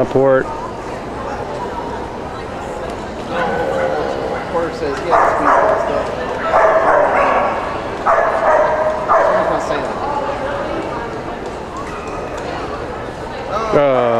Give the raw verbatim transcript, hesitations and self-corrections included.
on port. Porter says he has to speak for stuff. Someone's not saying that. Oh.